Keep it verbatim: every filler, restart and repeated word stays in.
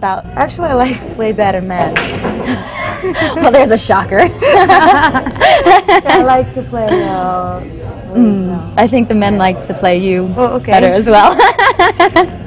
about? Actually, I like to play better men. Well, there's a shocker. I like to play. Uh, mm, I think the men like to play you oh, okay. better as well.